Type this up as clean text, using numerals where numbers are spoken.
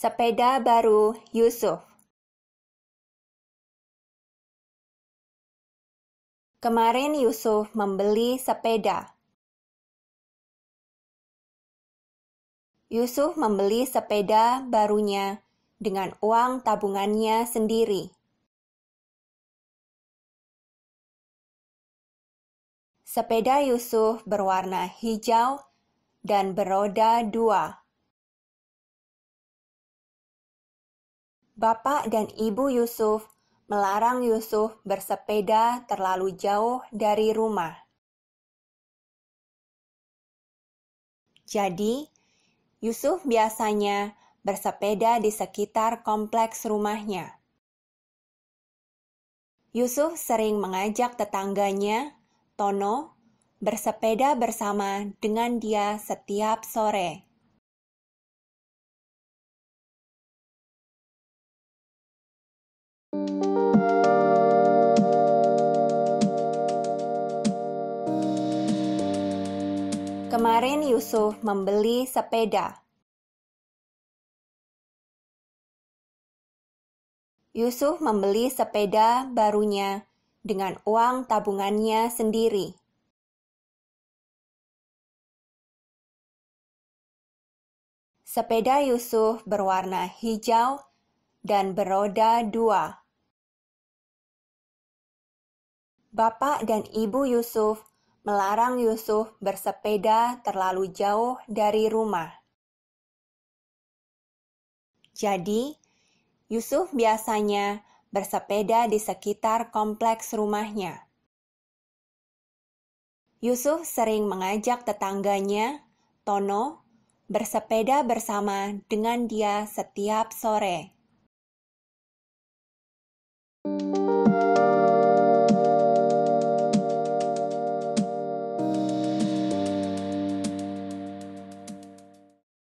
Sepeda baru Yusuf. Kemarin Yusuf membeli sepeda. Yusuf membeli sepeda barunya dengan uang tabungannya sendiri. Sepeda Yusuf berwarna hijau dan beroda 2. Bapak dan Ibu Yusuf melarang Yusuf bersepeda terlalu jauh dari rumah. Jadi, Yusuf biasanya bersepeda di sekitar kompleks rumahnya. Yusuf sering mengajak tetangganya, Tono, bersepeda bersama dengan dia setiap sore. Kemarin Yusuf membeli sepeda. Yusuf membeli sepeda barunya dengan uang tabungannya sendiri. Sepeda Yusuf berwarna hijau dan beroda 2. Bapak dan Ibu Yusuf melarang Yusuf bersepeda terlalu jauh dari rumah. Jadi, Yusuf biasanya bersepeda di sekitar kompleks rumahnya. Yusuf sering mengajak tetangganya, Tono, bersepeda bersama dengan dia setiap sore.